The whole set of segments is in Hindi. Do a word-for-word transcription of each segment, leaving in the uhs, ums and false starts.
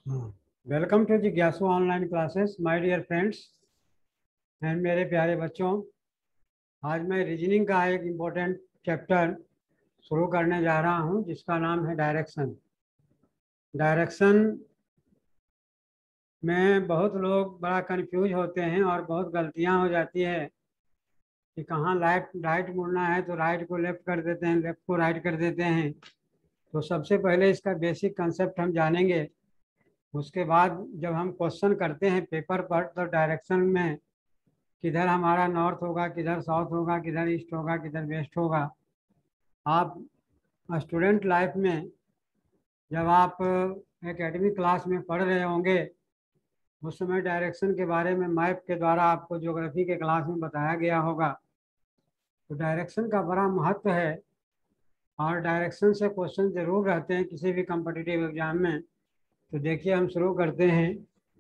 हाँ, वेलकम टू जिज्ञासु online classes my dear friends and मेरे प्यारे बच्चों। आज मैं रीजनिंग का एक इम्पोर्टेंट चैप्टर शुरू करने जा रहा हूँ जिसका नाम है डायरेक्शन। डायरेक्शन में बहुत लोग बड़ा कंफ्यूज होते हैं और बहुत गलतियाँ हो जाती है कि कहाँ राइट राइट मुड़ना है तो राइट को लेफ्ट कर देते हैं, लेफ्ट को राइट कर देते हैं। तो सबसे पहले इसका बेसिक कंसेप्ट हम जानेंगे। उसके बाद जब हम क्वेश्चन करते हैं पेपर पर तो डायरेक्शन में किधर हमारा नॉर्थ होगा, किधर साउथ होगा, किधर ईस्ट होगा, किधर वेस्ट होगा। आप स्टूडेंट लाइफ में जब आप एकेडमिक क्लास में पढ़ रहे होंगे उस समय डायरेक्शन के बारे में मैप के द्वारा आपको ज्योग्राफी के क्लास में बताया गया होगा। तो डायरेक्शन का बड़ा महत्व है और डायरेक्शन से क्वेश्चन जरूर रहते हैं किसी भी कम्पिटिटिव एग्जाम में। तो देखिए हम शुरू करते हैं।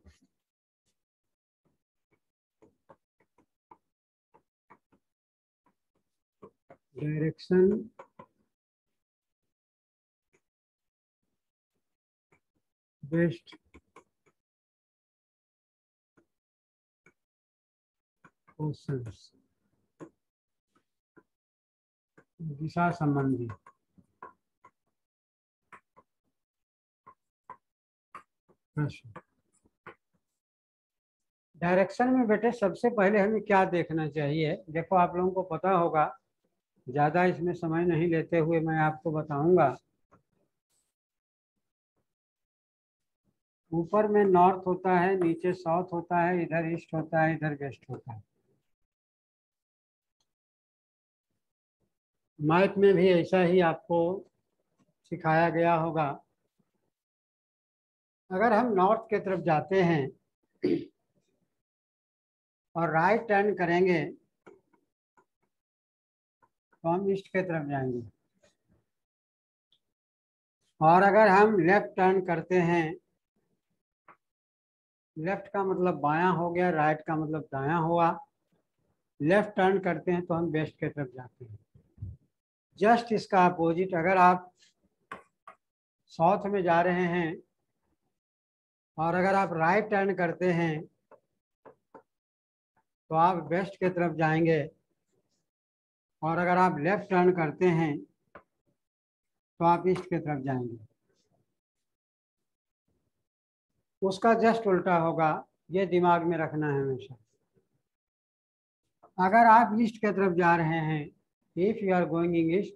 डायरेक्शन बेस्ड क्वेश्चंस, दिशा संबंधी प्रश्न। डायरेक्शन में बेटे सबसे पहले हमें क्या देखना चाहिए? देखो आप लोगों को पता होगा, ज़्यादा इसमें समय नहीं लेते हुए मैं आपको बताऊंगा। ऊपर में नॉर्थ होता है, नीचे साउथ होता है, इधर ईस्ट होता है, इधर वेस्ट होता है। मैप में भी ऐसा ही आपको सिखाया गया होगा। अगर हम नॉर्थ की तरफ जाते हैं और राइट टर्न करेंगे तो हम ईस्ट की तरफ जाएंगे, और अगर हम लेफ्ट टर्न करते हैं, लेफ्ट का मतलब बायां हो गया, राइट का मतलब दायां हुआ, लेफ्ट टर्न करते हैं तो हम वेस्ट की तरफ जाते हैं। जस्ट इसका अपोजिट, अगर आप साउथ में जा रहे हैं और अगर आप राइट टर्न करते हैं तो आप वेस्ट की तरफ जाएंगे, और अगर आप लेफ्ट टर्न करते हैं तो आप ईस्ट की तरफ जाएंगे। उसका जस्ट उल्टा होगा, ये दिमाग में रखना है हमेशा। अगर आप ईस्ट की तरफ जा रहे हैं, if you are going in east,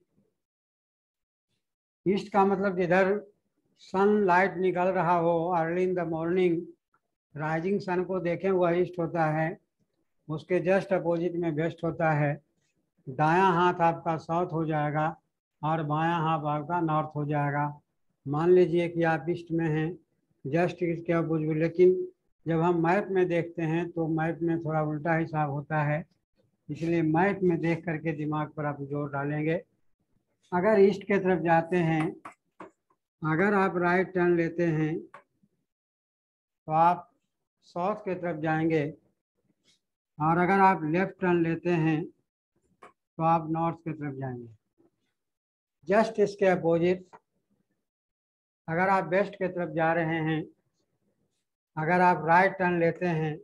east का मतलब जिधर सनलाइट निकल रहा हो early in the morning, rising sun को देखें वह ईस्ट होता है। उसके जस्ट अपोजिट में वेस्ट होता है। दायां हाथ आपका साउथ हो जाएगा और बायां हाथ आपका नॉर्थ हो जाएगा। मान लीजिए कि आप ईस्ट में हैं, जस्ट इसके अपोजिट। लेकिन जब हम मैप में देखते हैं तो मैप में थोड़ा उल्टा हिसाब होता है, इसलिए मैप में देख करके दिमाग पर आप जोर डालेंगे। अगर ईस्ट की तरफ जाते हैं, अगर आप राइट टर्न लेते हैं तो आप साउथ की तरफ जाएंगे, और अगर आप लेफ्ट टर्न लेते हैं तो आप नॉर्थ की तरफ जाएंगे। जस्ट इसके अपोजिट, अगर आप वेस्ट की तरफ जा रहे हैं, अगर आप राइट टर्न लेते हैं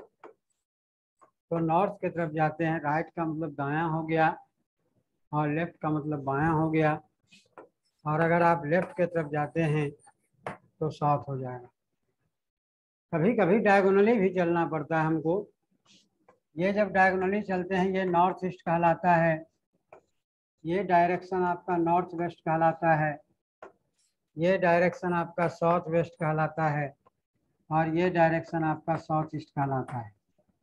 तो नॉर्थ की तरफ जाते हैं। राइट का मतलब दायां हो गया और लेफ्ट का मतलब बायां हो गया, और अगर आप लेफ्ट की तरफ जाते हैं तो साउथ हो जाएगा। कभी कभी डायगोनली भी चलना पड़ता है हमको। ये जब डायगोनली चलते हैं ये नॉर्थ ईस्ट कहलाता है, ये डायरेक्शन आपका नॉर्थ वेस्ट कहलाता है, ये डायरेक्शन आपका साउथ वेस्ट कहलाता है, और ये डायरेक्शन आपका साउथ ईस्ट कहलाता है।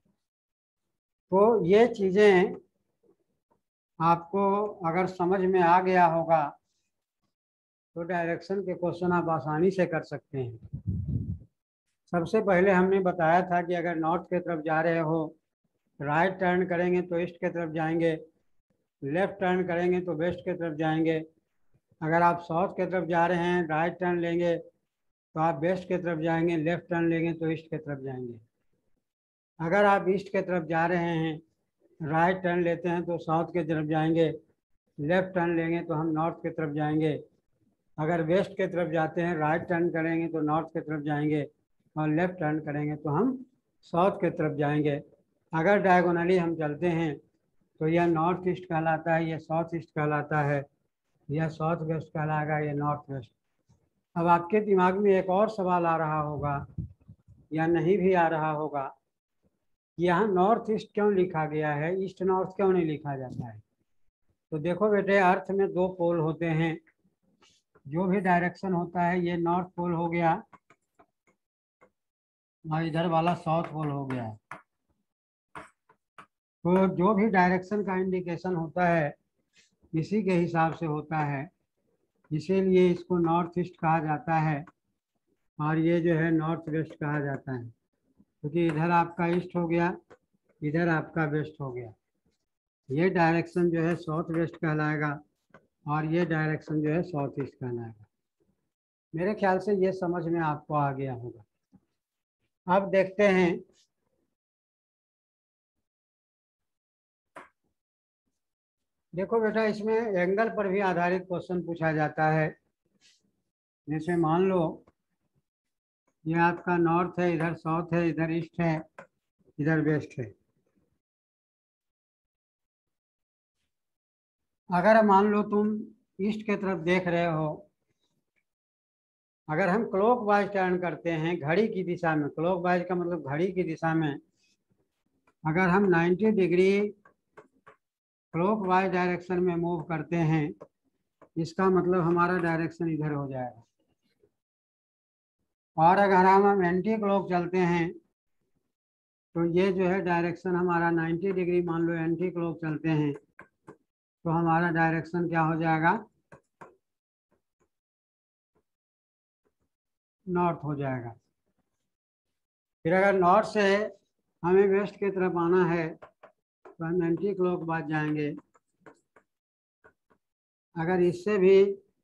तो ये चीज़ें आपको अगर समझ में आ गया होगा तो डायरेक्शन के क्वेश्चन आप आसानी से कर सकते हैं। सबसे पहले हमने बताया था कि अगर नॉर्थ की तरफ जा रहे हो, राइट टर्न करेंगे तो ईस्ट की तरफ जाएंगे, लेफ्ट टर्न करेंगे तो वेस्ट की तरफ जाएंगे। अगर आप साउथ की तरफ जा रहे हैं, राइट टर्न लेंगे तो आप वेस्ट की तरफ जाएंगे, लेफ्ट टर्न लेंगे तो ईस्ट की तरफ जाएंगे। अगर आप ईस्ट की तरफ जा रहे हैं, राइट टर्न लेते हैं तो साउथ की तरफ जाएंगे, लेफ्ट टर्न लेंगे तो हम नॉर्थ की तरफ जाएंगे। अगर वेस्ट की तरफ जाते हैं, राइट टर्न करेंगे तो नॉर्थ की तरफ जाएंगे, और लेफ्ट टर्न करेंगे तो हम साउथ की तरफ जाएंगे। अगर डायगोनली हम चलते हैं तो यह नॉर्थ ईस्ट कहलाता है, यह साउथ ईस्ट कहलाता है, यह साउथ वेस्ट कहलाएगा, यह नॉर्थ वेस्ट। अब आपके दिमाग में एक और सवाल आ रहा होगा या नहीं भी आ रहा होगा, यहाँ नॉर्थ ईस्ट क्यों लिखा गया है, ईस्ट नॉर्थ क्यों नहीं लिखा जाता है? तो देखो बेटे, अर्थ में दो पोल होते हैं, जो भी डायरेक्शन होता है, ये नॉर्थ पोल हो गया और इधर वाला साउथ पोल हो गया। तो जो भी डायरेक्शन का इंडिकेशन होता है इसी के हिसाब से होता है, इसीलिए इसको नॉर्थ ईस्ट कहा जाता है और ये जो है नॉर्थ वेस्ट कहा जाता है, क्योंकि इधर आपका ईस्ट हो गया, इधर आपका वेस्ट हो गया। ये डायरेक्शन जो है साउथ वेस्ट कहलाएगा और ये डायरेक्शन जो है साउथ ईस्ट कहलाएगा। मेरे ख्याल से ये समझ में आपको आ गया होगा। अब देखते हैं, देखो बेटा, इसमें एंगल पर भी आधारित क्वेश्चन पूछा जाता है। जैसे मान लो ये आपका नॉर्थ है, इधर साउथ है, इधर ईस्ट है, इधर वेस्ट है। अगर मान लो तुम ईस्ट की तरफ देख रहे हो, अगर हम क्लॉक वाइज टर्न करते हैं घड़ी की दिशा में, क्लॉक वाइज का मतलब घड़ी की दिशा में, अगर हम नब्बे डिग्री क्लॉक वाइज डायरेक्शन में मूव करते हैं, इसका मतलब हमारा डायरेक्शन इधर हो जाएगा। और अगर हम एंटी क्लॉक चलते हैं तो ये जो है डायरेक्शन हमारा नब्बे डिग्री, मान लो एंटी क्लॉक चलते हैं तो हमारा डायरेक्शन क्या हो जाएगा, नॉर्थ हो जाएगा। फिर अगर नॉर्थ से हमें वेस्ट की तरफ आना है तो हम एंटी क्लॉक बाद जाएंगे। अगर इससे भी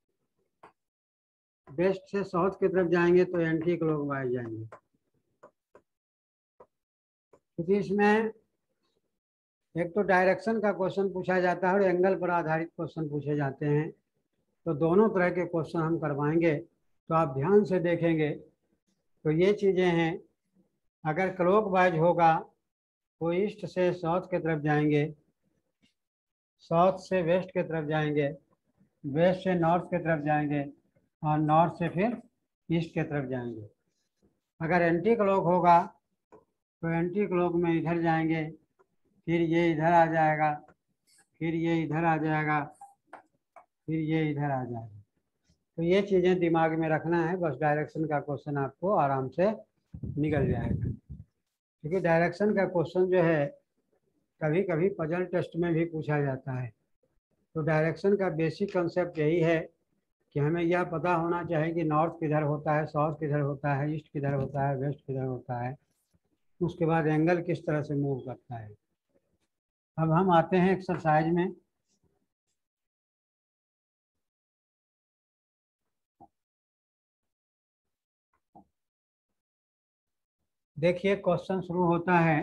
वेस्ट से साउथ की तरफ जाएंगे तो एंटी क्लॉक वाइज जाएंगे, क्योंकि इसमें एक तो डायरेक्शन का क्वेश्चन पूछा जाता है और एंगल पर आधारित क्वेश्चन पूछे जाते हैं। तो दोनों तरह के क्वेश्चन हम करवाएंगे, तो आप ध्यान से देखेंगे। तो ये चीज़ें हैं, अगर क्लॉक वाइज होगा तो ईस्ट से साउथ की तरफ जाएंगे, साउथ से वेस्ट की तरफ जाएंगे, वेस्ट से नॉर्थ की तरफ जाएंगे और नॉर्थ से फिर ईस्ट की तरफ जाएंगे। अगर एंटी क्लॉक होगा तो एंटी क्लॉक में इधर जाएंगे, फिर ये इधर आ जाएगा, फिर ये इधर आ जाएगा, फिर ये इधर आ जाएगा। तो ये चीज़ें दिमाग में रखना है, बस डायरेक्शन का क्वेश्चन आपको आराम से निकल जाएगा। क्योंकि डायरेक्शन का क्वेश्चन जो है कभी कभी पजल टेस्ट में भी पूछा जाता है। तो डायरेक्शन का बेसिक कंसेप्ट यही है कि हमें यह पता होना चाहिए कि नॉर्थ किधर होता है, साउथ किधर होता है, ईस्ट किधर होता है, वेस्ट किधर होता है, उसके बाद एंगल किस तरह से मूव करता है। अब हम आते हैं एक्सरसाइज में। देखिए क्वेश्चन शुरू होता है,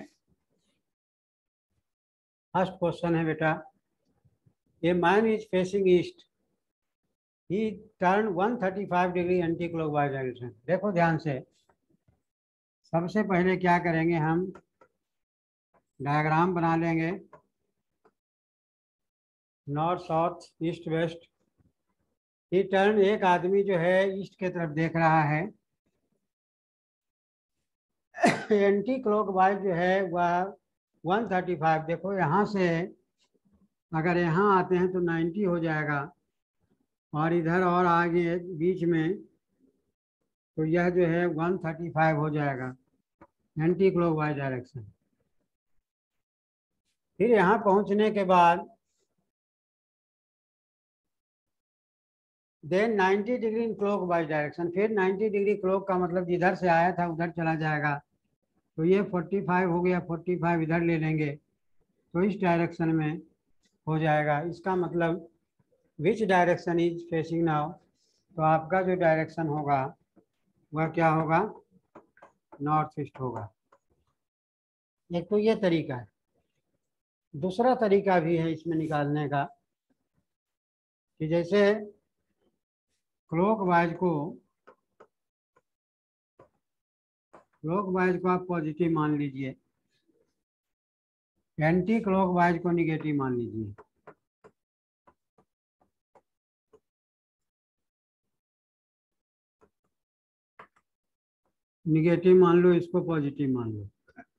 फर्स्ट क्वेश्चन है बेटा, a man is facing east, he turn one thirty five degree anti clockwise direction. देखो ध्यान से, सबसे पहले क्या करेंगे, हम डायग्राम बना लेंगे, north south east west. He turn, एक आदमी जो है ईस्ट की तरफ देख रहा है, एंटी क्लॉकवाइज जो है वह वन थर्टी फाइव। देखो यहाँ से अगर यहाँ आते हैं तो नाइन्टी हो जाएगा, और इधर और आगे बीच में तो यह जो है वन थर्टी फाइव हो जाएगा एंटी क्लॉकवाइज डायरेक्शन। फिर यहाँ पहुँचने के बाद then ninety degree in clockwise direction, फिर नाइन्टी डिग्री क्लॉक का मतलब जिधर से आया था उधर चला जाएगा। तो ये फोर्टी फाइव हो गया, फोर्टी फाइव इधर ले लेंगे तो इस डायरेक्शन में हो जाएगा। इसका मतलब which direction is facing now, तो आपका जो डायरेक्शन होगा वह क्या होगा, नॉर्थ ईस्ट होगा। एक तो ये तरीका है। दूसरा तरीका भी है इसमें निकालने का, कि जैसे क्लॉकवाइज को क्लॉकवाइज को आप पॉजिटिव मान लीजिए, एंटी क्लॉकवाइज को निगेटिव मान लीजिए। निगेटिव मान लो, इसको पॉजिटिव मान लो।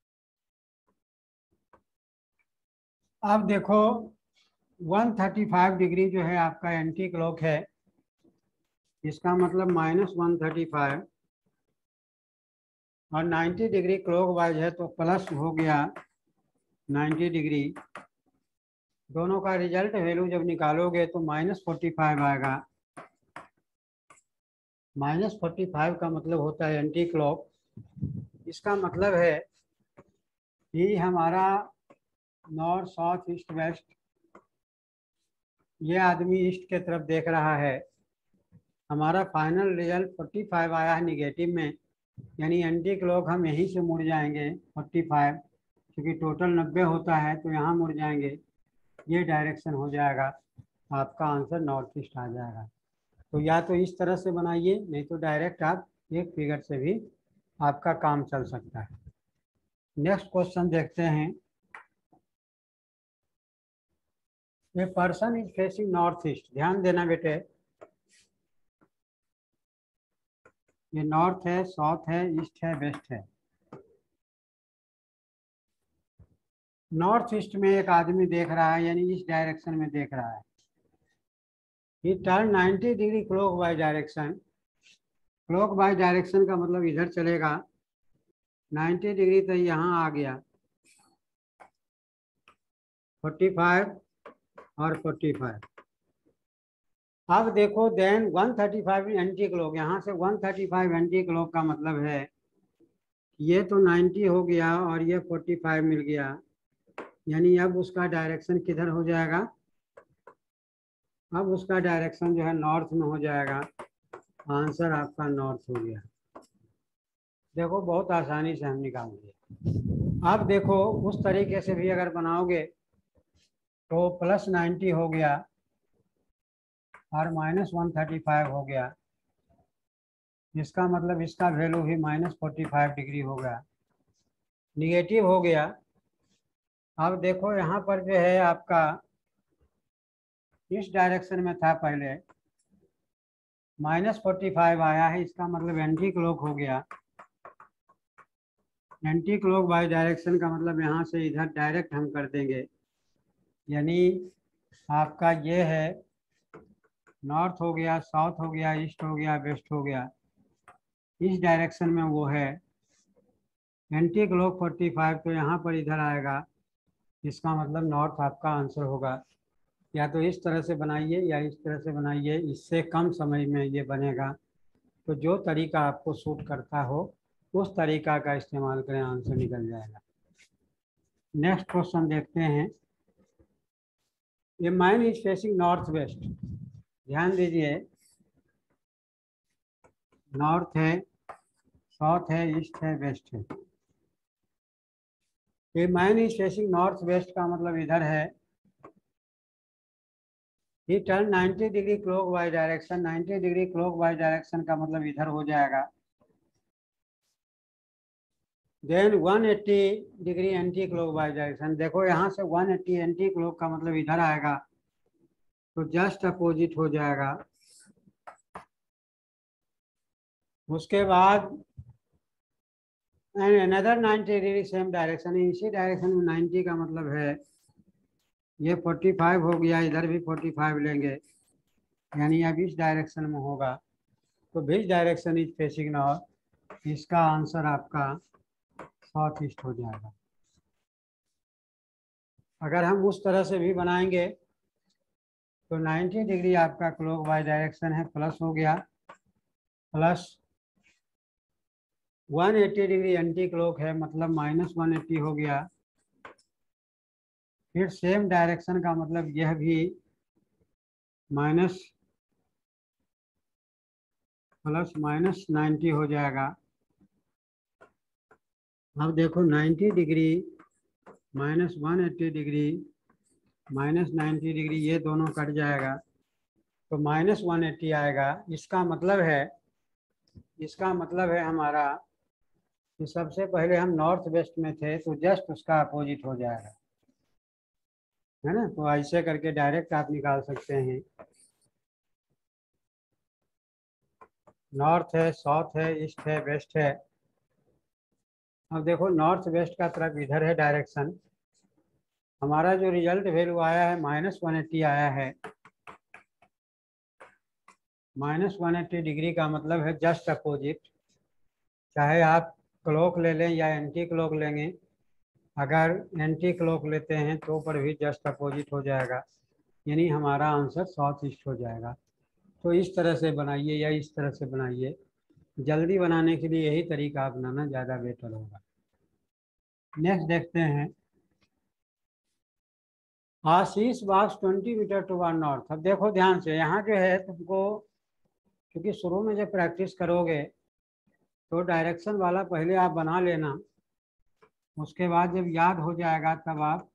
अब देखो एक सौ पैंतीस डिग्री जो है आपका एंटी क्लॉक है, इसका मतलब माइनस वन थर्टी फाइव, और नब्बे डिग्री क्लॉकवाइज है तो प्लस हो गया नब्बे डिग्री। दोनों का रिजल्ट वैल्यू जब निकालोगे तो माइनस फोर्टी फाइव आएगा। माइनस फोर्टी फाइव का मतलब होता है एंटी क्लॉक। इसका मतलब है कि हमारा नॉर्थ साउथ ईस्ट वेस्ट, ये आदमी ईस्ट के तरफ देख रहा है। हमारा फाइनल रिजल्ट पैंतालीस आया है निगेटिव में, यानी एंटी क्लॉक हम यहीं से मुड़ जाएंगे पैंतालीस, क्योंकि टोटल नब्बे होता है तो यहाँ मुड़ जाएंगे। ये डायरेक्शन हो जाएगा, आपका आंसर नॉर्थ ईस्ट आ जाएगा। तो या तो इस तरह से बनाइए, नहीं तो डायरेक्ट आप एक फिगर से भी आपका काम चल सकता है। नेक्स्ट क्वेश्चन देखते हैं। A person is facing north east. ध्यान देना बेटे, ये नॉर्थ है, साउथ है, ईस्ट है, वेस्ट है। नॉर्थ ईस्ट में एक आदमी देख रहा है, यानी इस डायरेक्शन में देख रहा है। He turn ninety degree clockwise direction. Clockwise direction का मतलब इधर चलेगा, नब्बे डिग्री तो यहाँ आ गया, पैंतालीस और पैंतालीस। अब देखो देन एक सौ पैंतीस एंटी क्लॉक, यहाँ से एक सौ पैंतीस एंटी क्लॉक का मतलब है ये तो नब्बे हो गया और ये पैंतालीस मिल गया, यानी अब उसका डायरेक्शन किधर हो जाएगा? अब उसका डायरेक्शन जो है नॉर्थ में हो जाएगा। आंसर आपका नॉर्थ हो गया। देखो बहुत आसानी से हम निकाल दिए। अब देखो उस तरीके से भी अगर बनाओगे तो प्लस नाइन्टी हो गया और माइनस वन थर्टी फाइव हो गया। इसका मतलब इसका वैल्यू भी माइनस फोर्टी फाइव डिग्री हो गया, निगेटिव हो गया। अब देखो यहाँ पर जो है आपका इस डायरेक्शन में था पहले, माइनस फोर्टी फाइव आया है, इसका मतलब एंटी क्लॉक हो गया। एंटी क्लॉक बाई डायरेक्शन का मतलब यहाँ से इधर डायरेक्ट हम कर देंगे, यानी आपका ये है नॉर्थ हो गया, साउथ हो गया, ईस्ट हो गया, वेस्ट हो गया। इस डायरेक्शन में वो है एंटी क्लॉक फोर्टी फाइव, तो यहाँ पर इधर आएगा, इसका मतलब नॉर्थ आपका आंसर होगा। या तो इस तरह से बनाइए या इस तरह से बनाइए, इससे कम समय में ये बनेगा। तो जो तरीका आपको सूट करता हो उस तरीका का इस्तेमाल करें, आंसर निकल जाएगा। नेक्स्ट क्वेश्चन देखते हैं। ये man is facing north west. ध्यान दीजिए, नॉर्थ है, साउथ है, ईस्ट है, वेस्ट है। ये man is facing north west का मतलब इधर है। He turn ninety degree clockwise direction. Ninety degree clockwise direction का मतलब इधर हो जाएगा। Then one eighty degree anti clockwise direction. देखो यहाँ से वन एट्टी एंटी क्लॉक का मतलब इधर आएगा, तो जस्ट अपोजिट हो जाएगा। उसके बाद and another ninety degree same direction. इसी डायरेक्शन में नाइन्टी का मतलब है ये पैंतालीस हो गया, इधर भी पैंतालीस लेंगे, यानी अब इस डायरेक्शन में होगा, तो which direction is facing north. इसका आंसर आपका साउथ ईस्ट हो जाएगा। अगर हम उस तरह से भी बनाएंगे तो नब्बे डिग्री आपका क्लॉकवाइज डायरेक्शन है, प्लस हो गया, प्लस एक सौ अस्सी डिग्री एंटी क्लॉक है, मतलब माइनस वन एट्टी हो गया। फिर सेम डायरेक्शन का मतलब यह भी माइनस प्लस माइनस नाइन्टी हो जाएगा। अब देखो नब्बे degree minus one eighty degree minus ninety degree, ये दोनों कट जाएगा, तो माइनस वन एट्टी आएगा। इसका मतलब है इसका मतलब है हमारा कि सबसे पहले हम नॉर्थ वेस्ट में थे, तो जस्ट उसका अपोजिट हो जाएगा, है ना। तो ऐसे करके डायरेक्ट आप निकाल सकते हैं। नॉर्थ है, साउथ है, ईस्ट है, वेस्ट है। अब देखो नॉर्थ वेस्ट का तरफ इधर है डायरेक्शन। हमारा जो रिजल्ट वैल्यू आया है माइनस वन एट्टी आया है। माइनस वन एट्टी डिग्री का मतलब है जस्ट अपोजिट। चाहे आप क्लॉक ले लें या एंटी क्लॉक लेंगे, अगर एंटी क्लॉक लेते हैं तो पर भी जस्ट अपोजिट हो जाएगा, यानी हमारा आंसर साउथ ईस्ट हो जाएगा। तो इस तरह से बनाइए या इस तरह से बनाइए। जल्दी बनाने के लिए यही तरीका अपनाना ज़्यादा बेटर होगा। नेक्स्ट देखते हैं। Ashish Bag twenty metre to one north. अब देखो ध्यान से, यहाँ जो है तुमको, क्योंकि शुरू में जब प्रैक्टिस करोगे तो डायरेक्शन वाला पहले आप बना लेना, उसके बाद जब याद हो जाएगा तब आप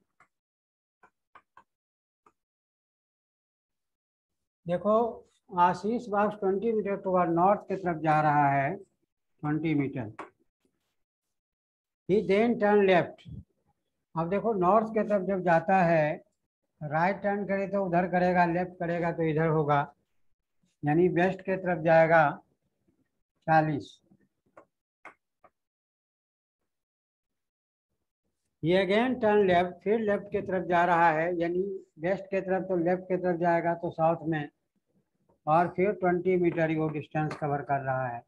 देखो। Ashish Bag twenty metre to one north की तरफ जा रहा है, twenty metre. He then turn left. अब देखो नॉर्थ की तरफ जब जाता है, राइट टर्न करे तो उधर करेगा, लेफ्ट करेगा तो इधर होगा, यानी वेस्ट की तरफ जाएगा चालीस। ये अगेन टर्न लेफ्ट, फिर लेफ्ट की तरफ जा रहा है, यानी वेस्ट की तरफ तो लेफ्ट की तरफ जाएगा तो साउथ में, और फिर ट्वेंटी मीटर वो डिस्टेंस कवर कर रहा है।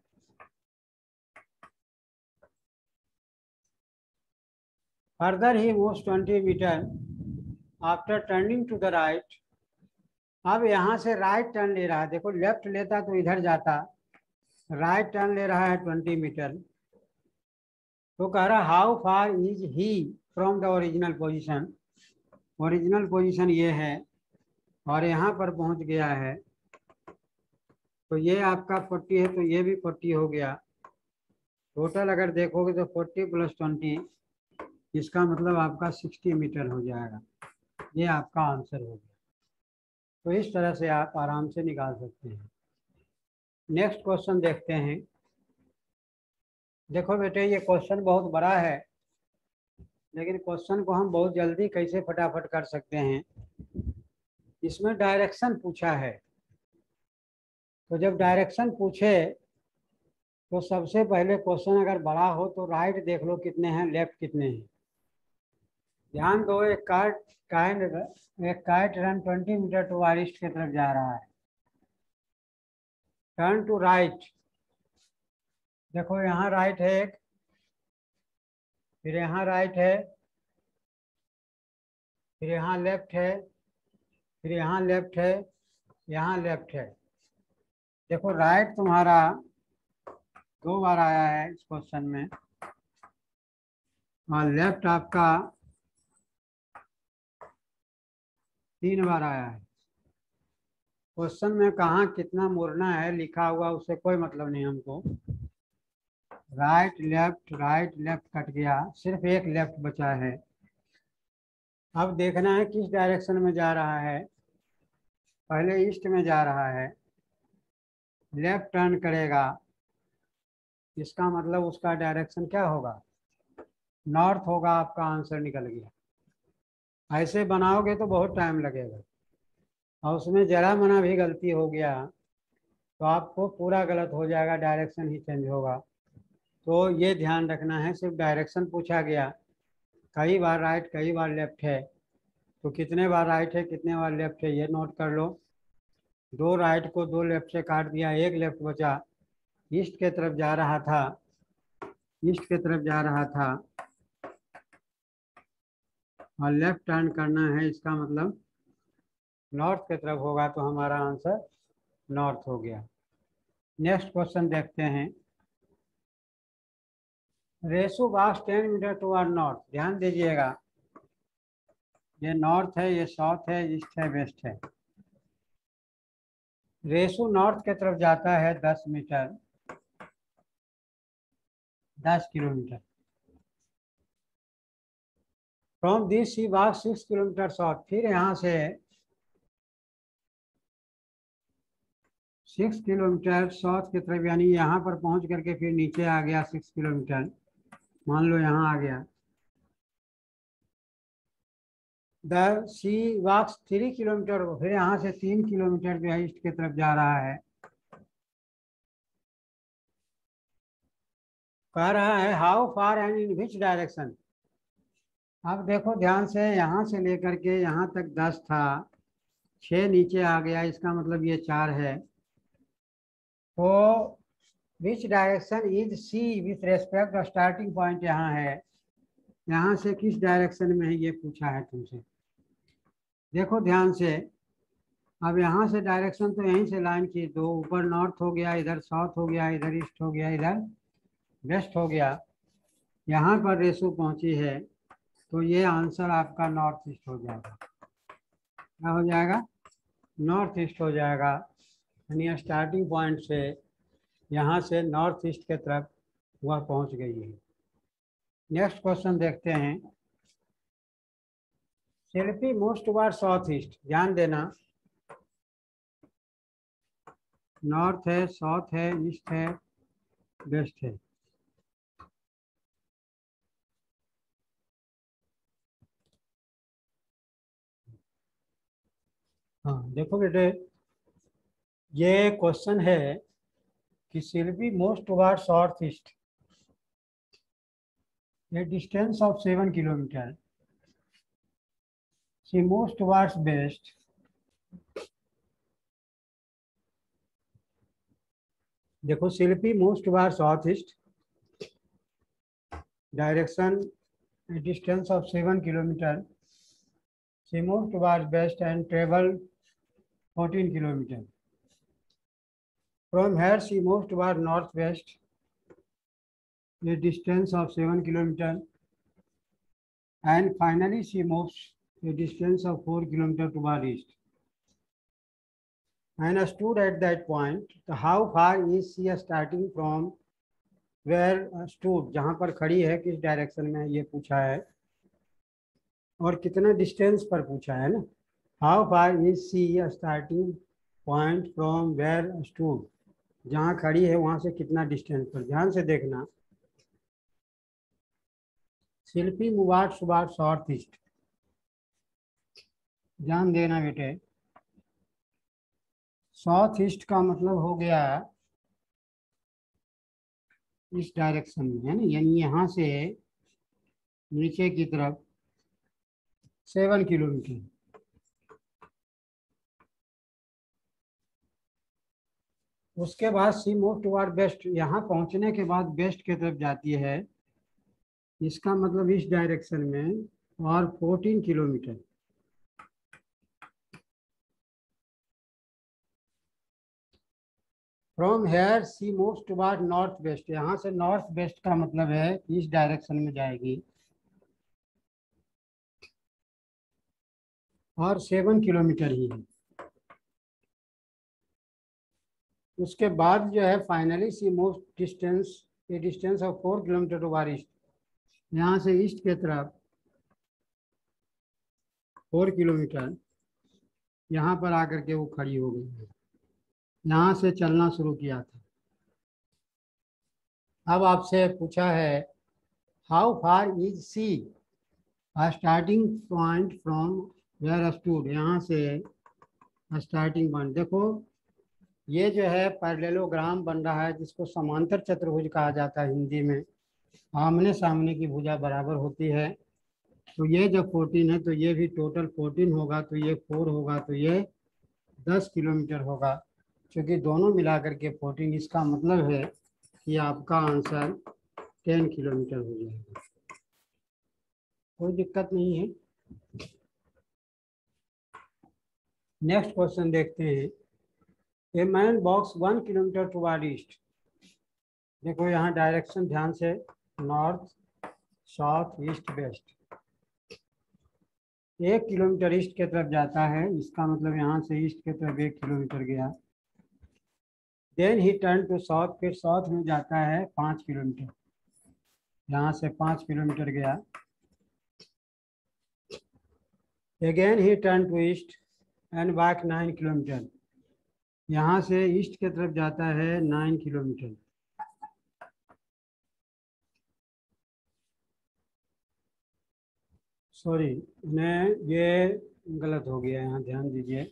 Further he moves twenty metre after turning to the right. अब यहाँ से राइट टर्न ले रहा है। देखो लेफ्ट लेता तो इधर जाता, राइट टर्न ले रहा है ट्वेंटी मीटर। तो कह रहा how far is he from the original position. Original position ये है और यहाँ पर पहुँच गया है, तो ये आपका फोर्टी है तो ये भी फोर्टी हो गया। टोटल अगर देखोगे तो फोर्टी प्लस ट्वेंटी, इसका मतलब आपका सिक्सटी मीटर हो जाएगा। ये आपका आंसर हो गया। तो इस तरह से आप आराम से निकाल सकते हैं। नेक्स्ट क्वेश्चन देखते हैं। देखो बेटे ये क्वेश्चन बहुत बड़ा है, लेकिन क्वेश्चन को हम बहुत जल्दी कैसे फटाफट कर सकते हैं। इसमें डायरेक्शन पूछा है, तो जब डायरेक्शन पूछे तो सबसे पहले क्वेश्चन अगर बड़ा हो तो राइट देख लो कितने हैं, लेफ्ट कितने हैं। ध्यान दो, एक कार्ड काइंड एक kite run twenty metre to east की तरफ जा रहा है। Turn to right. देखो यहाँ राइट है एक, फिर यहाँ राइट है, फिर यहाँ लेफ्ट है, फिर यहाँ लेफ्ट है, यहाँ लेफ्ट है। देखो राइट तुम्हारा दो बार आया है इस क्वेश्चन में, और लेफ्ट आपका तीन बार आया है। क्वेश्चन में कहाँ कितना मुड़ना है लिखा हुआ, उससे कोई मतलब नहीं हमको। Right left right left cut गया, सिर्फ एक लेफ्ट बचा है। अब देखना है किस डायरेक्शन में जा रहा है। पहले ईस्ट में जा रहा है, लेफ्ट टर्न करेगा, इसका मतलब उसका डायरेक्शन क्या होगा, नॉर्थ होगा। आपका आंसर निकल गया। ऐसे बनाओगे तो बहुत टाइम लगेगा, और उसमें जरा मना भी गलती हो गया तो आपको पूरा गलत हो जाएगा, डायरेक्शन ही चेंज होगा। तो ये ध्यान रखना है, सिर्फ डायरेक्शन पूछा गया, कई बार राइट कई बार लेफ्ट है, तो कितने बार राइट है कितने बार लेफ्ट है ये नोट कर लो। दो राइट को दो लेफ्ट से काट दिया, एक लेफ्ट बचा। ईस्ट के तरफ जा रहा था, ईस्ट के तरफ जा रहा था और लेफ्ट टर्न करना है, इसका मतलब नॉर्थ की तरफ होगा, तो हमारा आंसर नॉर्थ हो गया। नेक्स्ट क्वेश्चन देखते हैं। Reshu walks ten metre toward north. ध्यान दीजिएगा, ये नॉर्थ है, ये साउथ है, ईस्ट है, वेस्ट है। रेसू नॉर्थ की तरफ जाता है दस मीटर, दस kilometre. From this she walk six kilometre south. फिर यहाँ से सिक्स किलोमीटर साउथ की तरफ, यानी यहाँ पर पहुँच करके फिर नीचे आ गया सिक्स किलोमीटर, मान लो यहाँ आ गया। The she walks three kilometre, फिर यहाँ से तीन किलोमीटर जो है ईस्ट की तरफ जा रहा है। कह रहा है how far and in which direction. अब देखो ध्यान से, यहाँ से लेकर के यहाँ तक दस था, छः नीचे आ गया, इसका मतलब ये चार है। तो which direction is she with respect starting point यहाँ है, यहाँ से किस डायरेक्शन में है ये पूछा है तुमसे। देखो ध्यान से, अब यहाँ से डायरेक्शन तो यहीं से लाइन की दो, ऊपर नॉर्थ हो गया, इधर साउथ हो गया, इधर ईस्ट हो गया, इधर वेस्ट हो गया। यहाँ पर रेसू पहुँची है, तो ये आंसर आपका नॉर्थ ईस्ट हो जाएगा। क्या हो जाएगा? नॉर्थ ईस्ट हो जाएगा। यानी स्टार्टिंग पॉइंट से यहाँ से नॉर्थ ईस्ट के तरफ वह पहुँच गई है। नेक्स्ट क्वेश्चन देखते हैं। Shilpi moves toward south east, ध्यान देना, नॉर्थ है, साउथ है, ईस्ट है, वेस्ट है। हाँ देखो बेटे, ये क्वेश्चन है कि Shilpi moves toward south east, a distance of seven kilometer. She moves towards west. देखो शिल्पी moves towards south east. Direction a distance of seven kilometer. She moves towards west and travel fourteen kilometer. From here she moves towards northwest. A distance of seven kilometer. And finally she moves a distance of four kilometer toward east. And stood at that point. How far is she starting from where stood, जहाँ पर खड़ी है किस डायरेक्शन में ये पूछा है, और कितना डिस्टेंस पर पूछा है ना। How far is she starting point from where stood, जहाँ खड़ी है वहाँ से कितना डिस्टेंस पर। ध्यान से देखना, Shilpi move toward south east, ध्यान देना बेटे, साउथ ईस्ट का मतलब हो गया इस डायरेक्शन में, है ना, यानी यहाँ से नीचे की तरफ सेवन किलोमीटर। उसके बाद सी मूव टुवर्ड वेस्ट, यहाँ पहुँचने के बाद वेस्ट की तरफ जाती है, इसका मतलब इस डायरेक्शन में, और fourteen kilometre. From here she moves toward north west, यहाँ से नॉर्थ वेस्ट का मतलब है कि इस डायरेक्शन में जाएगी, और सेवन किलोमीटर ही है। उसके बाद जो है finally she moves distance a distance of four kilometre toward east, यहाँ से ईस्ट के तरफ फोर किलोमीटर, यहाँ पर आकर के वो खड़ी हो गई है, यहाँ से चलना शुरू किया था। अब आपसे पूछा है how far is she starting point from where stood, यहाँ से स्टार्टिंग पॉइंट। देखो ये जो है पैरेललोग्राम बन रहा है, जिसको समांतर चतुर्भुज कहा जाता है हिंदी में। आमने सामने की भुजा बराबर होती है, तो ये जब फोर्टीन है तो ये भी टोटल फोर्टीन होगा, तो ये फोर होगा, तो ये दस किलोमीटर होगा। क्योंकि दोनों मिलाकर के फोर्टीन, इसका मतलब है कि आपका आंसर टेन किलोमीटर हो जाएगा। कोई दिक्कत नहीं है। नेक्स्ट क्वेश्चन देखते हैं। A man walks one kilometre toward east, देखो यहाँ डायरेक्शन ध्यान से, नॉर्थ साउथ ईस्ट वेस्ट। एक किलोमीटर ईस्ट की तरफ जाता है, इसका मतलब यहाँ से ईस्ट की तरफ एक किलोमीटर गया। Then he turn to south, फिर साउथ में जाता है पाँच किलोमीटर, यहाँ से पाँच किलोमीटर गया। Again he turn to east and back nine kilometre, यहाँ से ईस्ट की तरफ जाता है नाइन किलोमीटर। सॉरी, मैं ये गलत हो गया, यहाँ ध्यान दीजिए।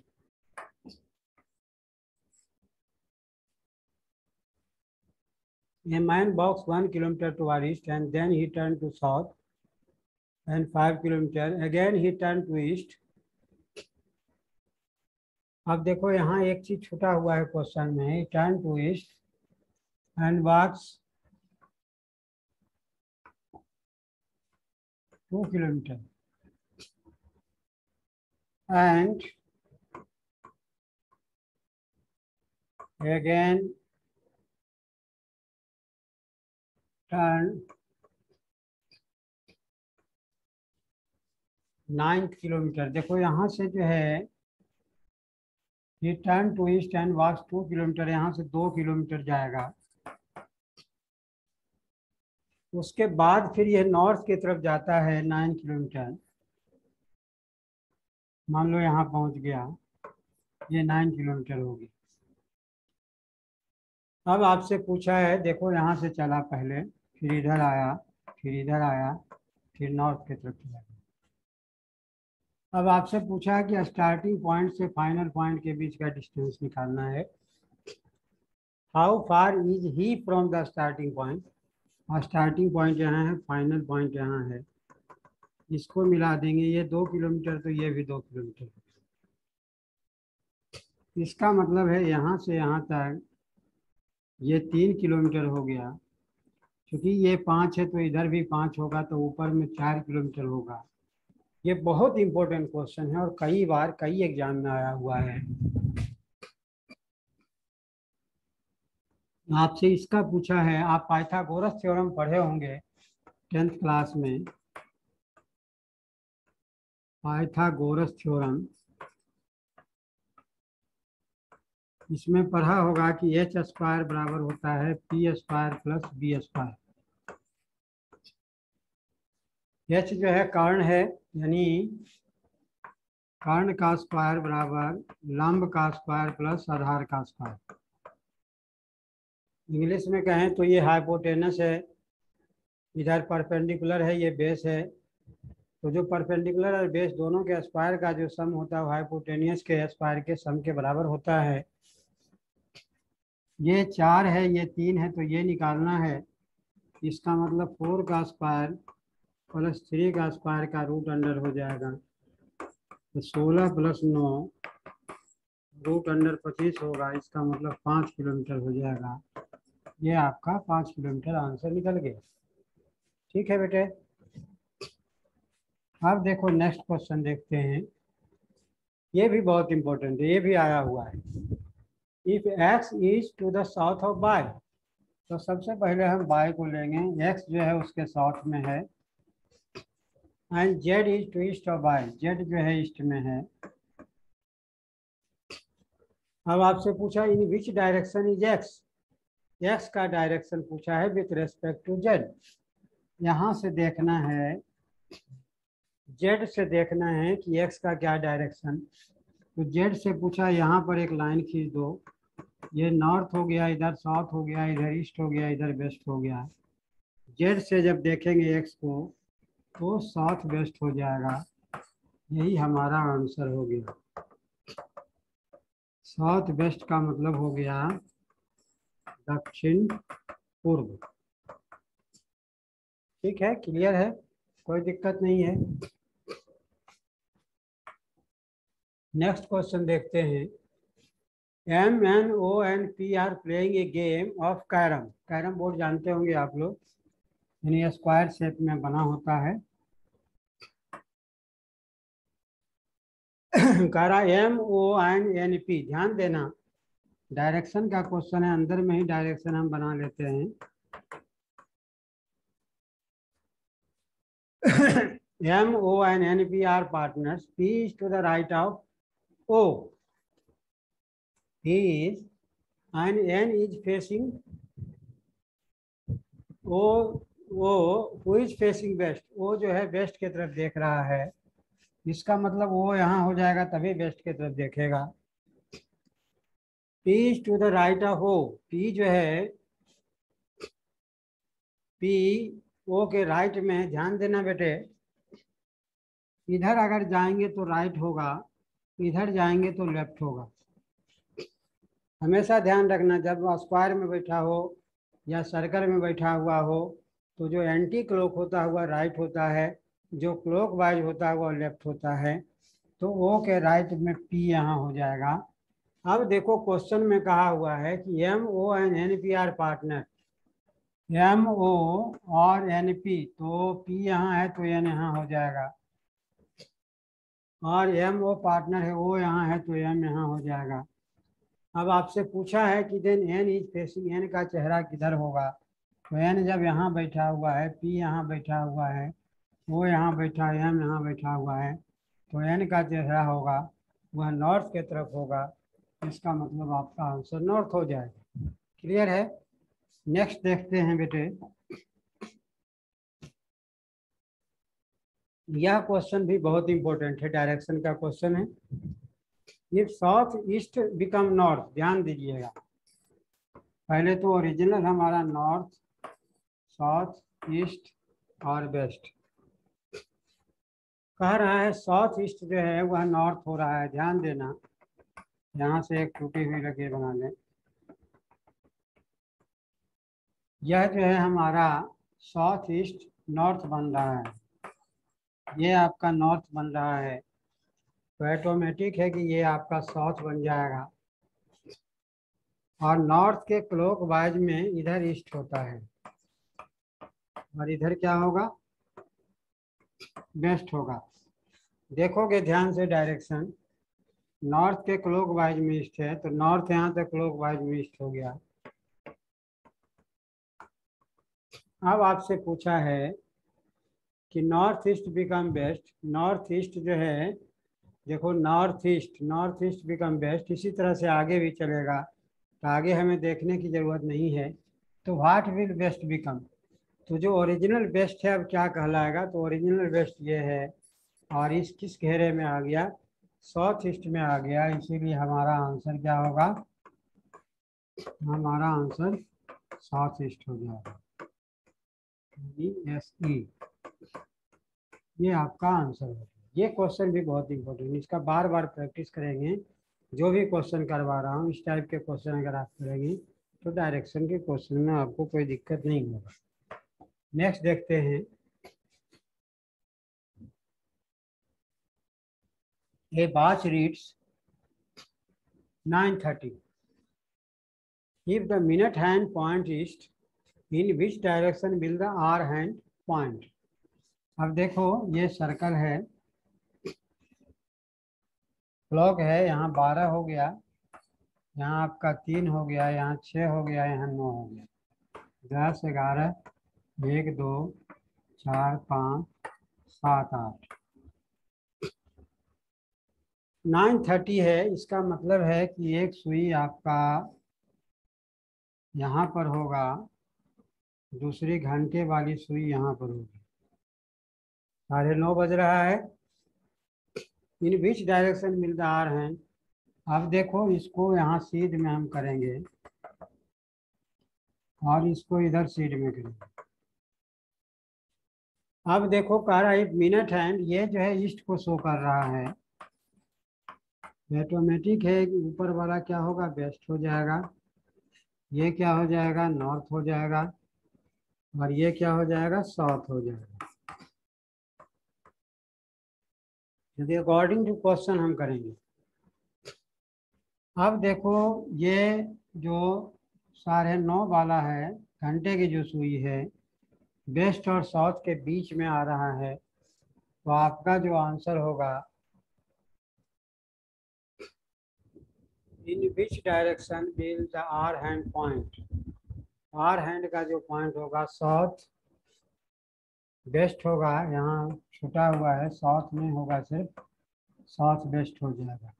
A man walks one kilometer toward east and then he turned to south and five kilometer. Again he turned to east. अब देखो यहाँ एक चीज छूटा हुआ है क्वेश्चन में। He turned to east and walks two kilometer and again turn ninth kilometre. देखो यहाँ से जो है ये turn to east and walks two kilometre, यहाँ से दो किलोमीटर जाएगा। उसके बाद फिर ये नॉर्थ की तरफ जाता है नाइन किलोमीटर। मान लो यहाँ पहुँच गया, ये नाइन किलोमीटर होगी। अब आपसे पूछा है, देखो यहाँ से चला पहले, फिर इधर आया, फिर इधर आया, फिर नॉर्थ की तरफ चला। अब आपसे पूछा है कि स्टार्टिंग पॉइंट से फाइनल पॉइंट के बीच का डिस्टेंस निकालना है। How far is he from the starting point. और स्टार्टिंग पॉइंट यहाँ है, फाइनल पॉइंट यहाँ है, इसको मिला देंगे, ये दो किलोमीटर तो ये भी दो किलोमीटर। इसका मतलब है यहाँ से यहाँ तक ये तीन किलोमीटर हो गया। क्योंकि ये पाँच है तो इधर भी पाँच होगा, तो ऊपर में चार किलोमीटर होगा। ये बहुत इंपॉर्टेंट क्वेश्चन है और कई बार कई एग्जाम में आया हुआ है। आपसे इसका पूछा है, आप पाइथागोरस थ्योरम पढ़े होंगे टेंथ क्लास में। पाइथागोरस थ्योरम इसमें पढ़ा होगा कि एच स्क्वायर बराबर होता है P square plus B square. H जो है कर्ण है, यानी कर्ण का स्क्वायर बराबर लंब का स्क्वायर प्लस आधार का स्क्वायर। इंग्लिश में कहें तो ये हाइपोटेनस है, इधर परपेंडिकुलर है, ये बेस है। तो जो परपेंडिकुलर और बेस दोनों के स्क्वायर का जो सम होता है वो हाइपोटेनियस के स्क्वायर के सम के बराबर होता है। ये चार है, ये तीन है, तो ये निकालना है। इसका मतलब फोर का स्क्वायर प्लस थ्री का स्क्वायर का रूट अंडर हो जाएगा, तो सोलह प्लस नौ रूट अंडर पच्चीस होगा। इसका मतलब पाँच किलोमीटर हो जाएगा। ये आपका पाँच किलोमीटर आंसर निकल गया। ठीक है बेटे। अब देखो नेक्स्ट क्वेश्चन देखते हैं। ये भी बहुत इंपॉर्टेंट है, ये भी आया हुआ है। If x is to the south of y, तो सबसे पहले हम y को लेंगे, x जो है उसके साउथ में है, and z is to east of y, z जो है ईस्ट में है। अब आपसे पूछा in which direction is x, x का डायरेक्शन पूछा है विथ रेस्पेक्ट टू z। यहाँ से देखना है, z से देखना है कि x का क्या डायरेक्शन। तो z से पूछा, यहाँ पर एक लाइन खींच दो, ये नॉर्थ हो गया, इधर साउथ हो गया, इधर ईस्ट हो गया, इधर वेस्ट हो गया। z से जब देखेंगे x को तो साउथ वेस्ट हो जाएगा। यही हमारा आंसर हो गया। साउथ वेस्ट का मतलब हो गया दक्षिण पूर्व। ठीक है, क्लियर है, कोई दिक्कत नहीं है। नेक्स्ट क्वेश्चन देखते हैं। M N O N P are playing a game of carrom. Carrom board जानते होंगे आप लोग, यानी स्क्वायर शेप में बना होता है। कह रहा M O N N P, ध्यान देना डायरेक्शन का क्वेश्चन है, अंदर में ही डायरेक्शन हम बना लेते हैं। M O and N P are partners, P is to the right of O, P is and N is facing O, O who is facing west, O जो है वेस्ट की तरफ देख रहा है। इसका मतलब वो यहाँ हो जाएगा, तभी वेस्ट की तरफ देखेगा। P is to the right of O. P जो है P O के राइट में है। ध्यान देना बेटे, इधर अगर जाएंगे तो राइट होगा, इधर जाएंगे तो लेफ्ट होगा। हमेशा ध्यान रखना, जब स्क्वायर में बैठा हो या सर्कल में बैठा हुआ हो तो जो एंटी क्लॉक होता हुआ राइट होता है, जो क्लॉक वाइज होता हुआ लेफ्ट होता है। तो ओ के राइट में पी यहाँ हो जाएगा। अब देखो क्वेश्चन में कहा हुआ है कि M O and N P are partner. M O और एन पी, तो पी यहाँ है तो एन यहाँ हो जाएगा, और एम ओ पार्टनर है, ओ यहाँ है तो एम यहाँ हो जाएगा। अब आपसे पूछा है कि then N is facing, N का चेहरा किधर होगा। तो एन जब यहाँ बैठा हुआ है, पी यहाँ बैठा हुआ है, ओ यहाँ बैठा है, एम यहाँ बैठा हुआ है, तो एन का चेहरा होगा वह नॉर्थ के तरफ होगा। इसका मतलब आपका आंसर नॉर्थ हो जाएगा। क्लियर है? नेक्स्ट देखते हैं बेटे। यह क्वेश्चन भी बहुत इंपॉर्टेंट है, डायरेक्शन का क्वेश्चन है। ये साउथ ईस्ट बिकम नॉर्थ, ध्यान दीजिएगा। पहले तो ओरिजिनल हमारा नॉर्थ, साउथ, ईस्ट और वेस्ट। कह रहा है साउथ ईस्ट जो है वह नॉर्थ हो रहा है। ध्यान देना, यहाँ से एक टूटी हुई लकीर बना लें। यह जो है हमारा साउथ ईस्ट नॉर्थ बन रहा है, ये आपका नॉर्थ बन रहा है, तो ऑटोमेटिक है कि ये आपका साउथ बन जाएगा। और नॉर्थ के क्लॉक वाइज में इधर ईस्ट होता है, और इधर क्या होगा, वेस्ट होगा। देखोगे ध्यान से डायरेक्शन, नॉर्थ के क्लॉक वाइज में ईस्ट है, तो नॉर्थ यहाँ से क्लॉक वाइज में ईस्ट हो गया। अब आपसे पूछा है कि north east become west. North east जो है, देखो north east, north east become west, इसी तरह से आगे भी चलेगा, तो आगे हमें देखने की जरूरत नहीं है। तो व्हाट विल वेस्ट बिकम, तो जो ओरिजिनल वेस्ट है अब क्या कहलाएगा, तो ओरिजिनल वेस्ट ये है, और इस किस घेरे में आ गया, साउथ ईस्ट में आ गया। इसीलिए हमारा आंसर क्या होगा, हमारा आंसर साउथ ईस्ट हो जाएगा। एस ई, ये आपका आंसर है। ये क्वेश्चन भी बहुत इंपॉर्टेंट है, इसका बार बार प्रैक्टिस करेंगे। जो भी क्वेश्चन करवा रहा हूँ इस टाइप के क्वेश्चन अगर आप करेंगे तो डायरेक्शन के क्वेश्चन में आपको कोई दिक्कत नहीं होगा। नेक्स्ट देखते हैं। A watch reads nine thirty. If the minute hand point east, in which direction will the hour hand point. अब देखो ये सर्कल है, क्लॉक है, यहाँ बारह हो गया, यहाँ आपका तीन हो गया, यहाँ छः हो गया, यहाँ नौ हो गया, दस, ग्यारह, एक, दो, चार, पाँच, सात, आठ, नाइन थर्टी है। इसका मतलब है कि एक सुई आपका यहाँ पर होगा, दूसरी घंटे वाली सुई यहाँ पर होगी। साढ़े नौ बज रहा है। In which direction will the hour hand. अब देखो इसको यहाँ सीध में हम करेंगे और इसको इधर सीध में करेंगे। अब देखो कह रहा है मिनट हैंड, ये जो है ईस्ट को शो कर रहा है, ऑटोमेटिक है कि ऊपर वाला क्या होगा, वेस्ट हो जाएगा, ये क्या हो जाएगा, नॉर्थ हो जाएगा, और ये क्या हो जाएगा, साउथ हो जाएगा। यदि अकॉर्डिंग टू क्वेश्चन हम करेंगे। अब देखो ये जो साढ़े नौ वाला है, घंटे की जो सुई है, वेस्ट और साउथ के बीच में आ रहा है, तो आपका जो आंसर होगा, in which direction will the hour hand point. Hour hand का जो पॉइंट होगा साउथ वेस्ट होगा, यहाँ छुटा हुआ है, साउथ में होगा, सिर्फ साउथ वेस्ट हो जाएगा,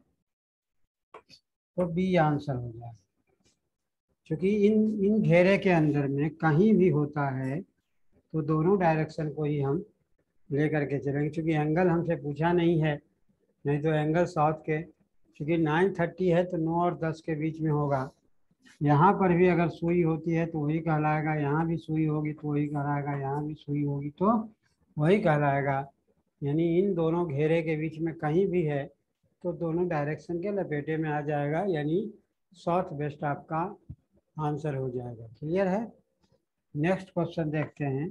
तो बी आंसर हो जाएगा। क्योंकि इन इन घेरे के अंदर में कहीं भी होता है तो दोनों डायरेक्शन को ही हम लेकर के चलेंगे, क्योंकि एंगल हमसे पूछा नहीं है, नहीं तो एंगल साउथ के क्योंकि नाइन थर्टी है तो नौ और दस के बीच में होगा। यहाँ पर भी अगर सुई होती है तो वही कहलाएगा, यहाँ भी सुई होगी तो वही कहलाएगा, यहाँ भी सुई होगी तो वही कहलाएगा। यानी इन दोनों घेरे के बीच में कहीं भी है तो दोनों डायरेक्शन के लपेटे में आ जाएगा, यानी साउथ वेस्ट आपका आंसर हो जाएगा। क्लियर है? नेक्स्ट क्वेश्चन देखते हैं।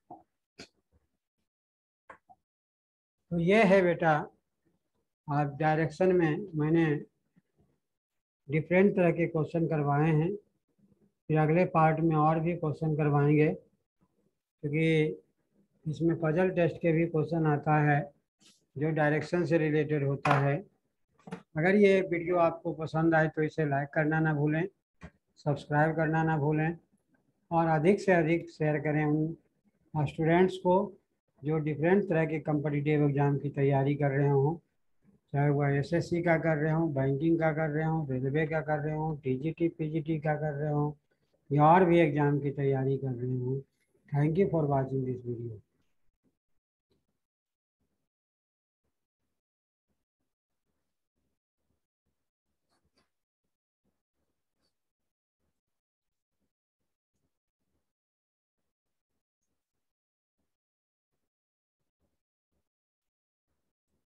तो ये है बेटा, आप डायरेक्शन में मैंने डिफरेंट तरह के क्वेश्चन करवाए हैं, फिर अगले पार्ट में और भी क्वेश्चन करवाएंगे, क्योंकि इसमें पजल टेस्ट के भी क्वेश्चन आता है जो डायरेक्शन से रिलेटेड होता है। अगर ये वीडियो आपको पसंद आए तो इसे लाइक करना ना भूलें, सब्सक्राइब करना ना भूलें, और अधिक से अधिक शेयर करें उन स्टूडेंट्स को जो डिफरेंट तरह के कम्पिटिटिव एग्ज़ाम की तैयारी कर रहे हों, चाहे वह एसएससी का कर रहे हों, बैंकिंग का कर रहे हों, रेलवे का कर रहे हों, टीजीटी पीजीटी का कर रहे हों, या और भी एग्ज़ाम की तैयारी कर रहे हों। Thank you for watching this video.